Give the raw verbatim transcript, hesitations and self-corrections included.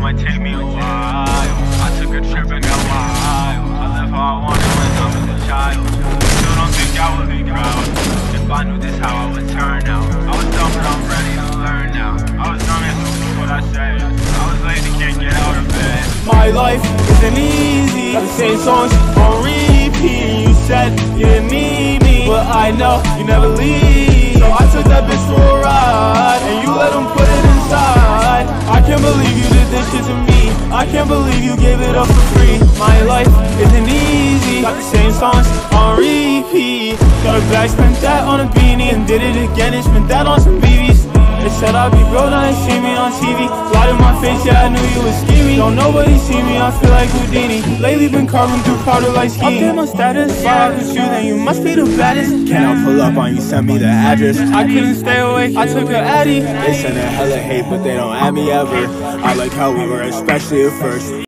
might take me a while. I took a trip and got wild. I left how I wanted when I was a child. Still don't think I would be proud if I knew this how I would turn out. I was dumb but I'm ready to learn now. I was dumb and so what I say. I was lazy, can't get out of bed. My life isn't easy. Got the same songs on repeat. You said you didn't need me, but I know you never leave. So I took that bitch for a ride, and you let him put it inside. I can't believe you did this shit to me. I can't believe you gave it up for free. My life isn't easy. Got the same songs on repeat. Got a bag, spent that on a beanie, and did it again and spent that on some B Bs. They said I'd be broke, now they see me on T V. Light in my face, yeah, I knew you was scheming. Don't nobody see me, I feel like Houdini. Lately been carving through powder like skiing. Update my status, if I rock with you, then you must be the baddest. Can I pull up on you, send me the address? I couldn't stay awake, I took a Addy. They send a hella hate, but they don't add me ever. I like how we were, especially at first.